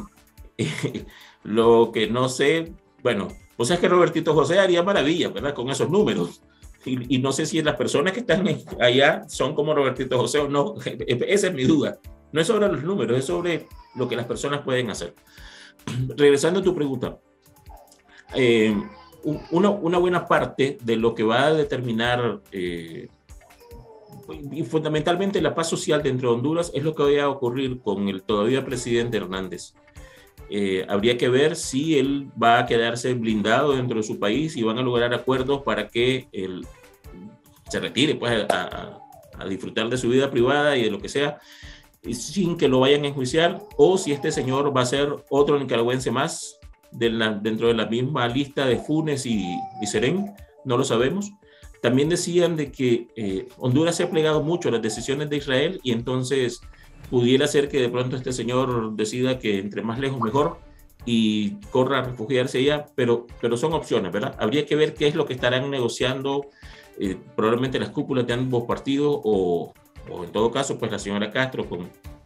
Lo que no sé, bueno, o sea, es que Robertito José haría maravillas, ¿verdad? Con esos números. Y no sé si las personas que están allá son como Robertito José o no. Esa es mi duda. No es sobre los números, es sobre lo que las personas pueden hacer. Regresando a tu pregunta, una buena parte de lo que va a determinar y fundamentalmente la paz social dentro de Honduras es lo que va a ocurrir con el todavía presidente Hernández. Habría que ver si él va a quedarse blindado dentro de su país y van a lograr acuerdos para que él se retire pues, a disfrutar de su vida privada y de lo que sea, sin que lo vayan a enjuiciar, o si este señor va a ser otro nicaragüense más dentro de la misma lista de Funes y Serén, no lo sabemos. También decían de que Honduras se ha plegado mucho a las decisiones de Israel y entonces pudiera ser que de pronto este señor decida que entre más lejos mejor y corra a refugiarse allá, pero son opciones, ¿verdad? Habría que ver qué es lo que estarán negociando probablemente las cúpulas de ambos partidos o en todo caso, pues la señora Castro con...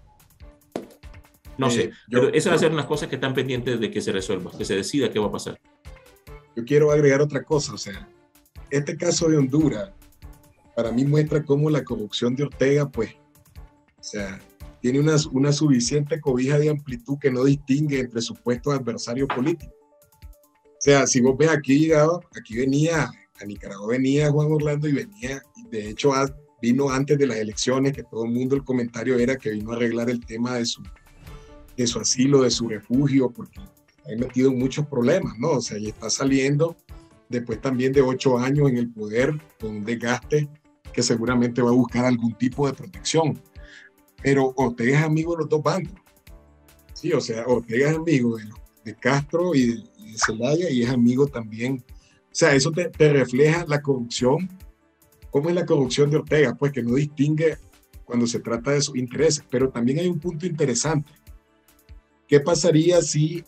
No sé, pero esas van a ser unas cosas que están pendientes de que se resuelva, que se decida qué va a pasar. Yo quiero agregar otra cosa, o sea, este caso de Honduras para mí muestra cómo la corrupción de Ortega, pues, o sea, tiene una suficiente cobija de amplitud que no distingue entre supuestos adversarios políticos. O sea, si vos ves aquí venía, a Nicaragua venía Juan Orlando y venía, y de hecho vino antes de las elecciones, que todo el mundo, el comentario era que vino a arreglar el tema de su asilo, de su refugio, porque ha metido en muchos problemas, ¿no? O sea, y está saliendo después también de 8 años en el poder, con un desgaste que seguramente va a buscar algún tipo de protección. Pero Ortega es amigo de los dos bandos. Sí, o sea, Ortega es amigo de Castro y de Zelaya y es amigo también. O sea, eso te refleja la corrupción. ¿Cómo es la corrupción de Ortega? Pues que no distingue cuando se trata de sus intereses. Pero también hay un punto interesante. ¿Qué pasaría si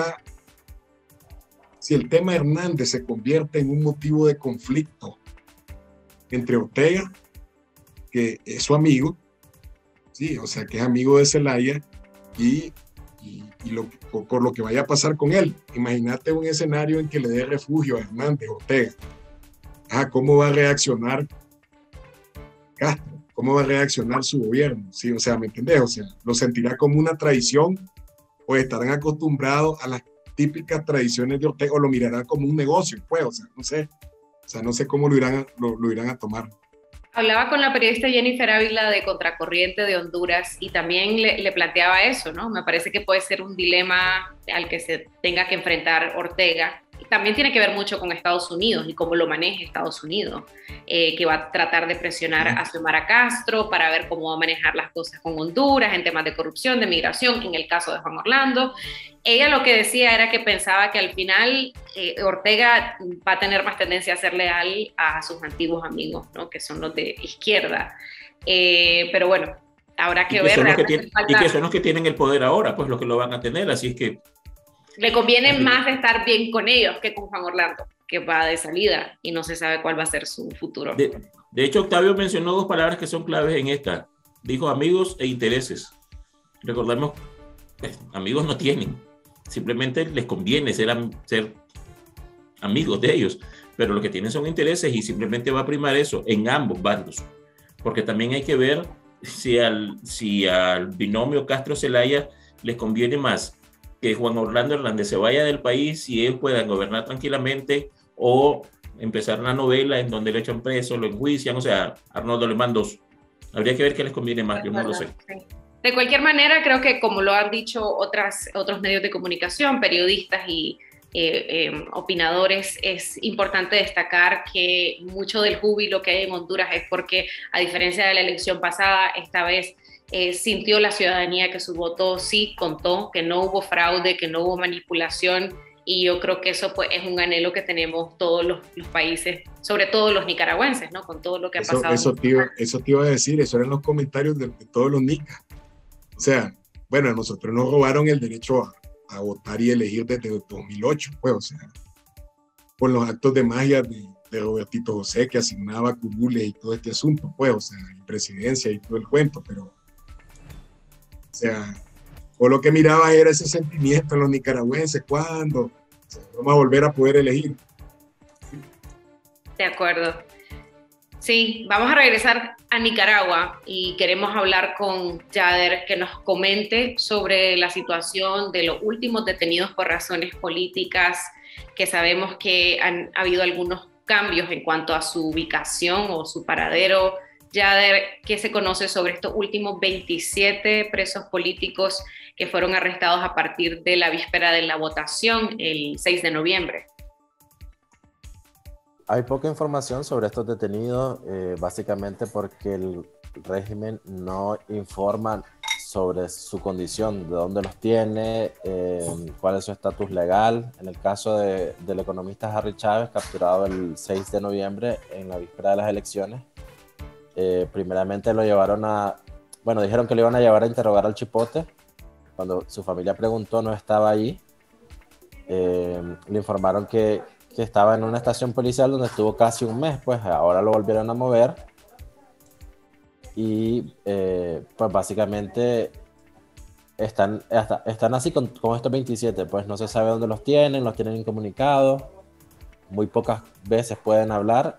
el tema Hernández se convierte en un motivo de conflicto entre Ortega, que es su amigo, sí, o sea, que es amigo de Zelaya, y por lo que vaya a pasar con él? Imagínate un escenario en que le dé refugio a Hernández, Ortega. ¿Cómo va a reaccionar Castro? ¿Cómo va a reaccionar su gobierno? Sí, o sea, ¿me entendés? O sea, ¿lo sentirá como una traición o estarán acostumbrados a las típicas tradiciones de Ortega o lo mirarán como un negocio? Pues, o sea, no sé cómo lo irán a tomar. Hablaba con la periodista Jennifer Ávila de Contracorriente de Honduras y también le planteaba eso, ¿no? Me parece que puede ser un dilema al que se tenga que enfrentar Ortega. También tiene que ver mucho con Estados Unidos y cómo lo maneja Estados Unidos, que va a tratar de presionar a Xiomara Castro para ver cómo va a manejar las cosas con Honduras en temas de corrupción, de migración, en el caso de Juan Orlando. Ella lo que decía era que pensaba que al final Ortega va a tener más tendencia a ser leal a sus antiguos amigos, ¿no? Que son los de izquierda. Pero bueno, habrá que ver. Y que son los que tienen el poder ahora, pues los que lo van a tener, así es que le conviene más estar bien con ellos que con Juan Orlando, que va de salida y no se sabe cuál va a ser su futuro. De hecho, Octavio mencionó 2 palabras que son claves en esta. Dijo amigos e intereses. Recordemos, amigos no tienen. Simplemente les conviene ser amigos de ellos. Pero lo que tienen son intereses y simplemente va a primar eso en ambos bandos. Porque también hay que ver si al binomio Castro-Zelaya les conviene más que Juan Orlando Hernández se vaya del país y ellos puedan gobernar tranquilamente, o empezar una novela en donde le echan preso, lo enjuician, o sea, Arnoldo Alemán 2. Habría que ver qué les conviene más, yo no lo sé. De cualquier manera, creo que como lo han dicho otros medios de comunicación, periodistas y opinadores, es importante destacar que mucho del júbilo que hay en Honduras es porque, a diferencia de la elección pasada, esta vez sintió la ciudadanía que su voto sí contó, que no hubo fraude, que no hubo manipulación, y yo creo que eso pues es un anhelo que tenemos todos los países, sobre todo los nicaragüenses, ¿no? Con todo lo que ha pasado. Eso te iba a decir, eso eran los comentarios de todos los nicas. O sea, bueno, a nosotros nos robaron el derecho a votar y elegir desde 2008, pues, o sea, por los actos de magia de Robertito José, que asignaba curules y todo este asunto, pues, o sea, y presidencia y todo el cuento, pero o sea, o lo que miraba era ese sentimiento en los nicaragüenses, cuando vamos a volver a poder elegir. De acuerdo. Sí, vamos a regresar a Nicaragua y queremos hablar con Yader, que nos comente sobre la situación de los últimos detenidos por razones políticas, que sabemos que han habido algunos cambios en cuanto a su ubicación o su paradero. Yader, ¿qué se conoce sobre estos últimos 27 presos políticos que fueron arrestados a partir de la víspera de la votación, el 6 de noviembre? Hay poca información sobre estos detenidos, básicamente porque el régimen no informa sobre su condición, de dónde los tiene, cuál es su estatus legal. En el caso del economista Harry Chávez, capturado el 6 de noviembre en la víspera de las elecciones, primeramente lo llevaron dijeron que lo iban a llevar a interrogar al Chipote. Cuando su familia preguntó, no estaba allí. Le informaron que estaba en una estación policial donde estuvo casi un mes, pues ahora lo volvieron a mover. Y pues básicamente están así con estos 27, pues no se sabe dónde los tienen incomunicados, muy pocas veces pueden hablar,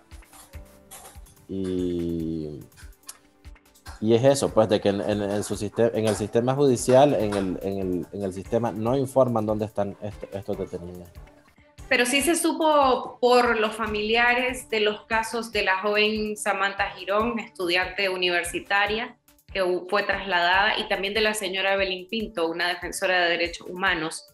y es eso, pues de que en el sistema judicial, en el sistema no informan dónde están estos detenidos. Pero sí se supo por los familiares de los casos de la joven Samantha Girón, estudiante universitaria, que fue trasladada, y también de la señora Evelyn Pinto, una defensora de derechos humanos.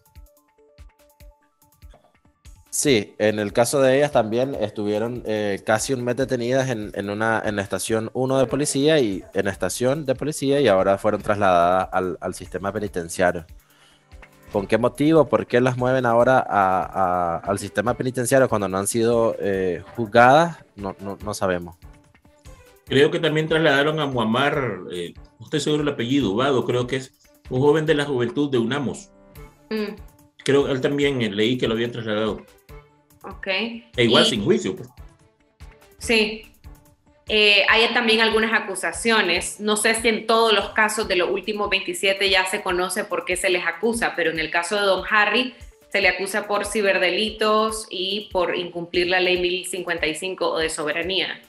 Sí, en el caso de ellas también estuvieron casi un mes detenidas en la estación 1 de policía y en la estación de policía, y ahora fueron trasladadas al sistema penitenciario. ¿Con qué motivo? ¿Por qué las mueven ahora al sistema penitenciario cuando no han sido juzgadas? No sabemos. Creo que también trasladaron a Muammar, no estoy seguro el apellido, Vado, creo que es un joven de la juventud de UNAMOS. Creo que él también leí que lo habían trasladado. Ok. E igual sin juicio, pues. Sí. Hay también algunas acusaciones. No sé si en todos los casos de los últimos 27 ya se conoce por qué se les acusa, pero en el caso de don Harry se le acusa por ciberdelitos y por incumplir la ley 1055 o de soberanía.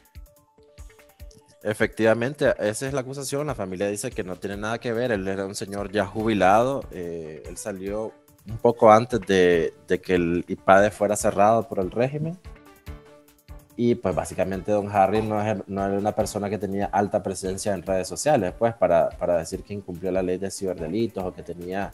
Efectivamente, esa es la acusación. La familia dice que no tiene nada que ver. Él era un señor ya jubilado. Él salió un poco antes de que el IPADE fuera cerrado por el régimen. Y pues básicamente don Harry no era una persona que tenía alta presencia en redes sociales, pues para decir que incumplió la ley de ciberdelitos o que tenía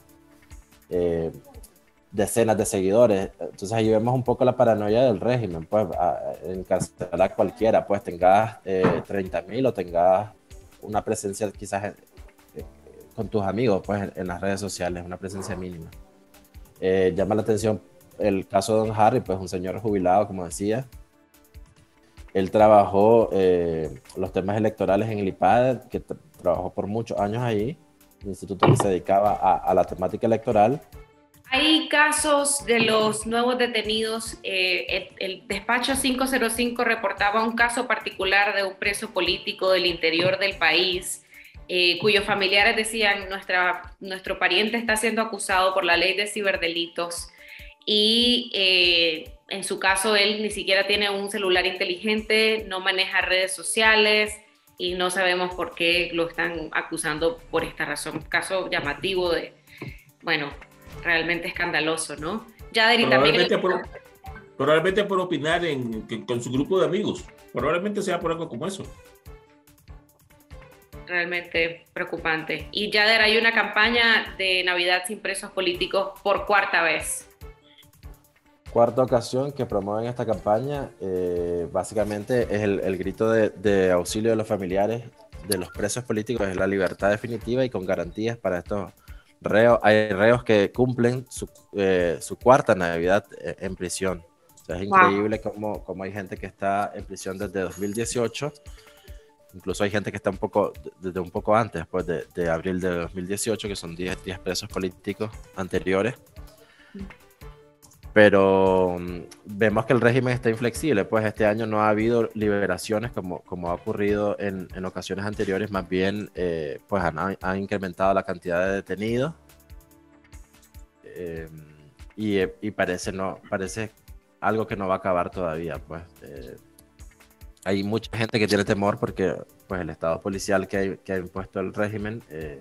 decenas de seguidores. Entonces ahí vemos un poco la paranoia del régimen, pues encarcelar a cualquiera, pues tengas 30,000 o tengas una presencia quizás con tus amigos, pues en las redes sociales, una presencia mínima. Llama la atención el caso de don Harry, pues un señor jubilado, como decía. Él trabajó los temas electorales en el IPADE, que trabajó por muchos años ahí, un instituto que se dedicaba a la temática electoral. Hay casos de los nuevos detenidos. El despacho 505 reportaba un caso particular de un preso político del interior del país, cuyos familiares decían, nuestro pariente está siendo acusado por la ley de ciberdelitos, y en su caso él ni siquiera tiene un celular inteligente, no maneja redes sociales y no sabemos por qué lo están acusando por esta razón. Caso llamativo realmente escandaloso, ¿no? Yader, probablemente por opinar con su grupo de amigos. Probablemente sea por algo como eso. Realmente preocupante. Y Yader, hay una campaña de Navidad sin presos políticos por cuarta vez. Cuarta ocasión que promueven esta campaña. Básicamente es el grito de auxilio de los familiares de los presos políticos, es la libertad definitiva y con garantías para estos reos. Hay reos que cumplen su cuarta Navidad en prisión. O sea, es increíble cómo hay gente que está en prisión desde 2018. Incluso hay gente que está desde un poco antes, después de abril de 2018, que son 10 presos políticos anteriores. Pero vemos que el régimen está inflexible, pues este año no ha habido liberaciones como ha ocurrido en ocasiones anteriores, más bien pues han incrementado la cantidad de detenidos, y parece algo que no va a acabar todavía, pues. Hay mucha gente que tiene temor porque pues el estado policial que ha impuesto el régimen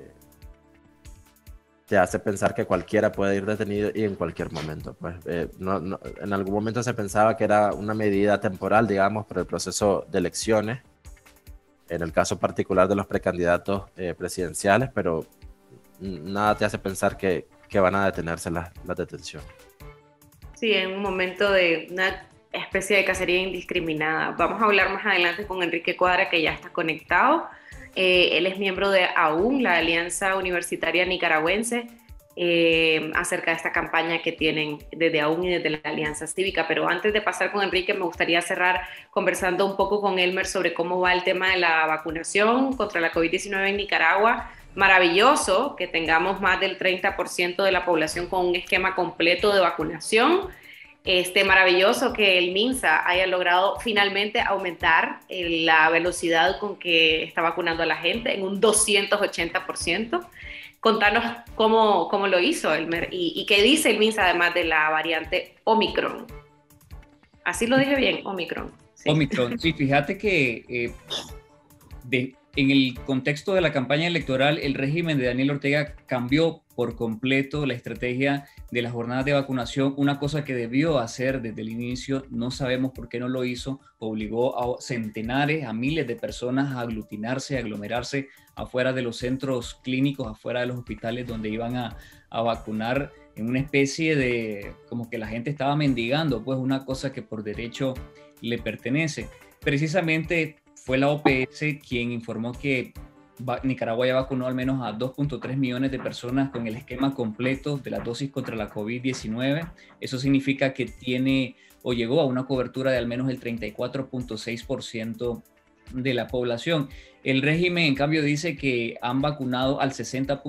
te hace pensar que cualquiera puede ir detenido y en cualquier momento. Pues, en algún momento se pensaba que era una medida temporal, digamos, por el proceso de elecciones, en el caso particular de los precandidatos presidenciales, pero nada te hace pensar que van a detenerse las detenciones. Sí, en un momento de una especie de cacería indiscriminada. Vamos a hablar más adelante con Enrique Cuadra, que ya está conectado. Él es miembro de AUN, la Alianza Universitaria Nicaragüense, acerca de esta campaña que tienen desde AUN y desde la Alianza Cívica. Pero antes de pasar con Enrique, me gustaría cerrar conversando un poco con Elmer sobre cómo va el tema de la vacunación contra la COVID-19 en Nicaragua. Maravilloso que tengamos más del 30% de la población con un esquema completo de vacunación. Maravilloso que el MINSA haya logrado finalmente aumentar la velocidad con que está vacunando a la gente en un 280%. Contanos cómo lo hizo, Elmer, y qué dice el MINSA además de la variante Omicron. Así lo dije bien, Omicron. Sí. Omicron, sí, fíjate que en el contexto de la campaña electoral, el régimen de Daniel Ortega cambió por completo la estrategia de las jornadas de vacunación, una cosa que debió hacer desde el inicio, no sabemos por qué no lo hizo, obligó a centenares, a miles de personas a aglutinarse, a aglomerarse afuera de los centros clínicos, afuera de los hospitales donde iban a vacunar, en una especie de, como que la gente estaba mendigando, pues una cosa que por derecho le pertenece. Precisamente fue la OPS quien informó que Nicaragua ya vacunó al menos a 2.3 millones de personas con el esquema completo de la dosis contra la COVID-19. Eso significa que tiene o llegó a una cobertura de al menos el 34.6% de la población. El régimen, en cambio, dice que han vacunado al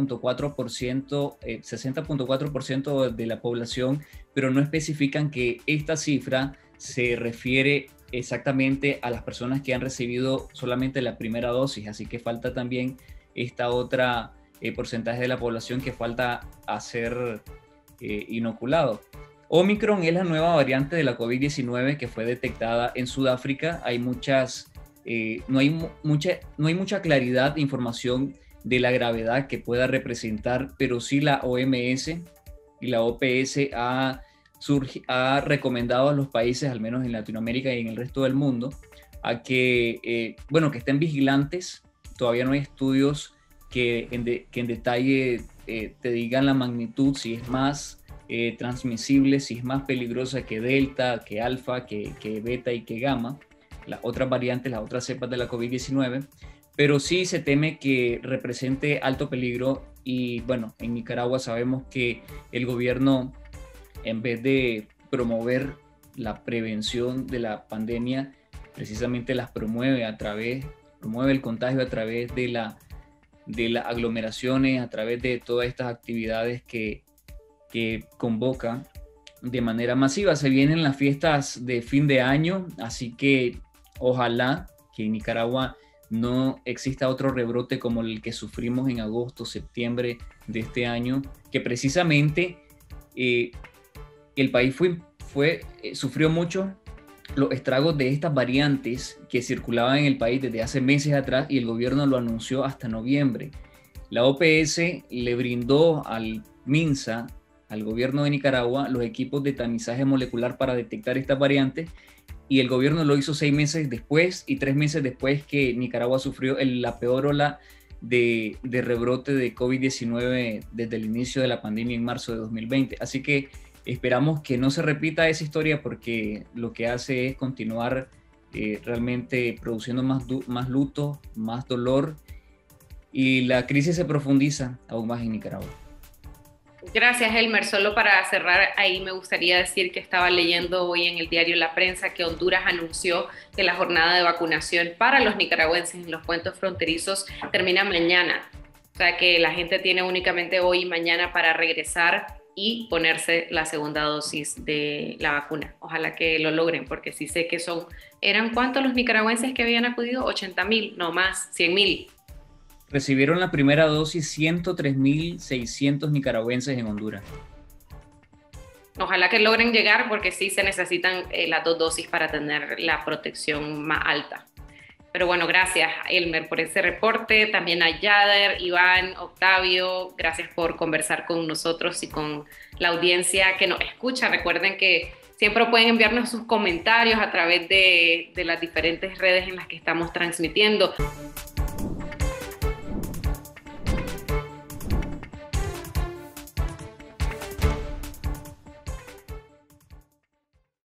60.4% de la población, pero no especifican que esta cifra se refiere exactamente a las personas que han recibido solamente la primera dosis, así que falta también esta otra porcentaje de la población que falta a ser inoculado. Omicron es la nueva variante de la COVID-19 que fue detectada en Sudáfrica. Hay no hay mucha claridad de información de la gravedad que pueda representar, pero sí la OMS y la OPS ha recomendado a los países, al menos en Latinoamérica y en el resto del mundo, a que estén vigilantes. Todavía no hay estudios que en detalle te digan la magnitud, si es más transmisible, si es más peligrosa que Delta, que Alfa, que Beta y que Gamma, las otras variantes, las otras cepas de la COVID-19, pero sí se teme que represente alto peligro. Y bueno, en Nicaragua sabemos que el gobierno, en vez de promover la prevención de la pandemia, precisamente las promueve el contagio a través de las aglomeraciones, a través de todas estas actividades que convoca de manera masiva. Se vienen las fiestas de fin de año, así que ojalá que en Nicaragua no exista otro rebrote como el que sufrimos en agosto, septiembre de este año, que precisamente el país sufrió mucho los estragos de estas variantes que circulaban en el país desde hace meses atrás, y el gobierno lo anunció hasta noviembre. La OPS le brindó al MINSA, al gobierno de Nicaragua, los equipos de tamizaje molecular para detectar estas variantes, y el gobierno lo hizo 6 meses después y 3 meses después que Nicaragua sufrió la peor ola de rebrote de COVID-19 desde el inicio de la pandemia en marzo de 2020. Así que esperamos que no se repita esa historia, porque lo que hace es continuar realmente produciendo más luto, más dolor, y la crisis se profundiza aún más en Nicaragua. Gracias, Elmer. Solo para cerrar ahí, me gustaría decir que estaba leyendo hoy en el diario La Prensa que Honduras anunció que la jornada de vacunación para los nicaragüenses en los puentes fronterizos termina mañana. O sea que la gente tiene únicamente hoy y mañana para regresar y ponerse la segunda dosis de la vacuna. Ojalá que lo logren, porque sí sé que ¿eran cuántos los nicaragüenses que habían acudido? 80,000, no más, 100,000. Recibieron la primera dosis 103,600 nicaragüenses en Honduras. Ojalá que logren llegar, porque sí se necesitan las 2 dosis para tener la protección más alta. Pero bueno, gracias, Elmer, por ese reporte. También a Yader, Iván, Octavio, gracias por conversar con nosotros y con la audiencia que nos escucha. Recuerden que Siempre pueden enviarnos sus comentarios a través de las diferentes redes en las que estamos transmitiendo.